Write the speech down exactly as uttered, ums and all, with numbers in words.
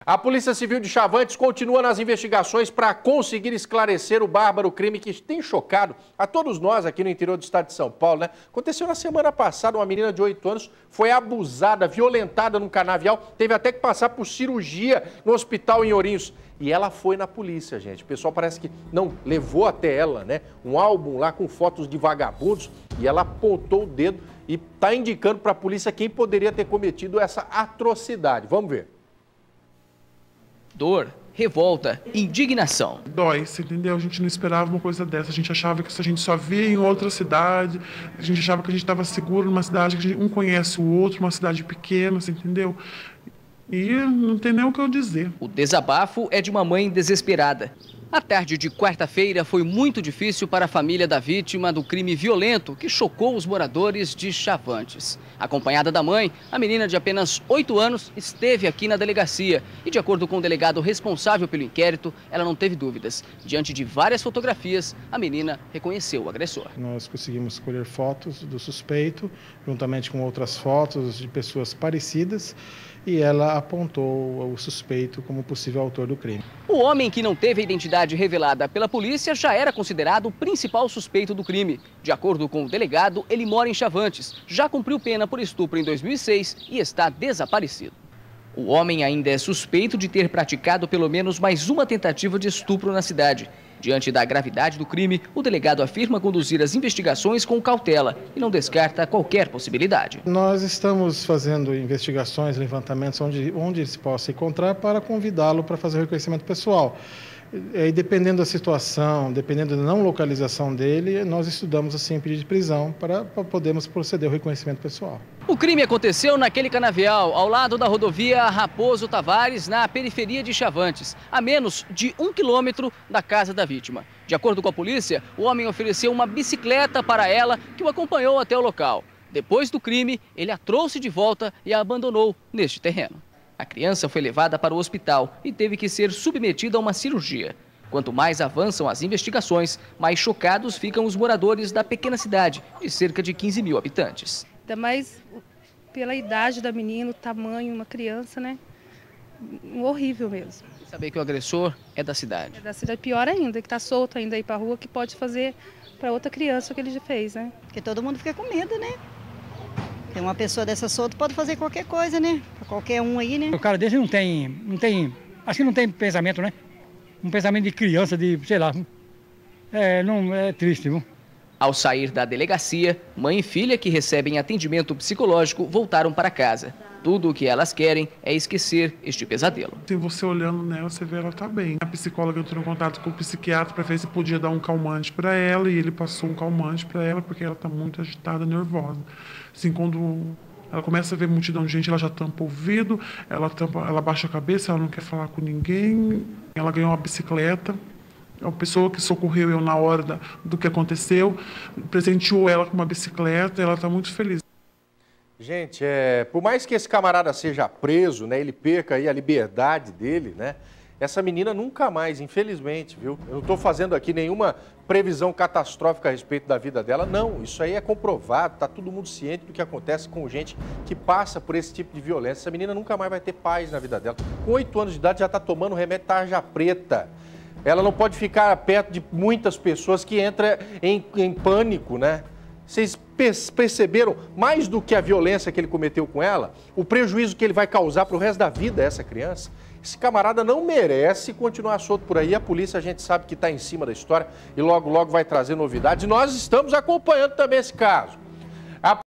A Polícia Civil de Chavantes continua nas investigações para conseguir esclarecer o bárbaro crime que tem chocado a todos nós aqui no interior do estado de São Paulo, né? Aconteceu na semana passada, uma menina de oito anos foi abusada, violentada num canavial, teve até que passar por cirurgia no hospital em Ourinhos. E ela foi na polícia, gente. O pessoal parece que não levou até ela, né? Um álbum lá com fotos de vagabundos e ela apontou o dedo e está indicando para a polícia quem poderia ter cometido essa atrocidade. Vamos ver. Dor, revolta, indignação. Dói, você entendeu? A gente não esperava uma coisa dessa. A gente achava que isso a gente só via em outra cidade. A gente achava que a gente estava seguro numa cidade que a gente um conhece o outro, uma cidade pequena, você entendeu? E não tem nem o que eu dizer. O desabafo é de uma mãe desesperada. A tarde de quarta-feira foi muito difícil para a família da vítima do crime violento que chocou os moradores de Chavantes. Acompanhada da mãe, a menina de apenas oito anos esteve aqui na delegacia e, de acordo com o delegado responsável pelo inquérito, ela não teve dúvidas. Diante de várias fotografias, a menina reconheceu o agressor. Nós conseguimos colher fotos do suspeito, juntamente com outras fotos de pessoas parecidas, e ela apontou o suspeito como possível autor do crime. O homem que não teve a identidade revelada pela polícia já era considerado o principal suspeito do crime. De acordo com o delegado, ele mora em Chavantes, já cumpriu pena por estupro em dois mil e seis e está desaparecido. O homem ainda é suspeito de ter praticado pelo menos mais uma tentativa de estupro na cidade. Diante da gravidade do crime, o delegado afirma conduzir as investigações com cautela e não descarta qualquer possibilidade. Nós estamos fazendo investigações, levantamentos onde, onde ele se possa encontrar para convidá-lo para fazer o reconhecimento pessoal. E dependendo da situação, dependendo da não localização dele, nós estudamos assim pedido de prisão para, para podermos proceder ao reconhecimento pessoal. O crime aconteceu naquele canavial, ao lado da rodovia Raposo Tavares, na periferia de Chavantes, a menos de um quilômetro da casa da vítima. De acordo com a polícia, o homem ofereceu uma bicicleta para ela, que o acompanhou até o local. Depois do crime, ele a trouxe de volta e a abandonou neste terreno. A criança foi levada para o hospital e teve que ser submetida a uma cirurgia. Quanto mais avançam as investigações, mais chocados ficam os moradores da pequena cidade, de cerca de quinze mil habitantes. Ainda mais pela idade da menina, o tamanho, uma criança, né? Horrível mesmo. E saber que o agressor é da cidade. É da cidade, pior ainda, que está solto ainda aí para a rua, que pode fazer para outra criança o que ele já fez, né? Porque todo mundo fica com medo, né? Tem uma pessoa dessa solta, pode fazer qualquer coisa, né? Pra qualquer um aí, né? O cara desse não tem, não tem, acho que não tem pensamento, né? Um pensamento de criança, de, sei lá, é, não, é triste, viu? Ao sair da delegacia, mãe e filha que recebem atendimento psicológico voltaram para casa. Tudo o que elas querem é esquecer este pesadelo. Se você olhando nela, você vê ela tá bem. A psicóloga entrou em contato com o psiquiatra para ver se podia dar um calmante para ela e ele passou um calmante para ela porque ela tá muito agitada, nervosa. Assim, quando ela começa a ver multidão de gente, ela já tampa o ouvido, ela, tampa, ela baixa a cabeça, ela não quer falar com ninguém. Ela ganhou uma bicicleta. A pessoa que socorreu eu na hora da, do que aconteceu presenteou ela com uma bicicleta e ela está muito feliz. Gente, é, por mais que esse camarada seja preso, né, ele perca aí a liberdade dele, né, essa menina nunca mais, infelizmente, viu? Eu não estou fazendo aqui nenhuma previsão catastrófica a respeito da vida dela, não. Isso aí é comprovado, está todo mundo ciente do que acontece com gente que passa por esse tipo de violência. Essa menina nunca mais vai ter paz na vida dela. Com oito anos de idade já está tomando remédio tarja preta. Ela não pode ficar perto de muitas pessoas que entram em, em pânico, né? Vocês perceberam, mais do que a violência que ele cometeu com ela, o prejuízo que ele vai causar para o resto da vida a essa criança? Esse camarada não merece continuar solto por aí. A polícia, a gente sabe que está em cima da história e logo, logo vai trazer novidades. E nós estamos acompanhando também esse caso.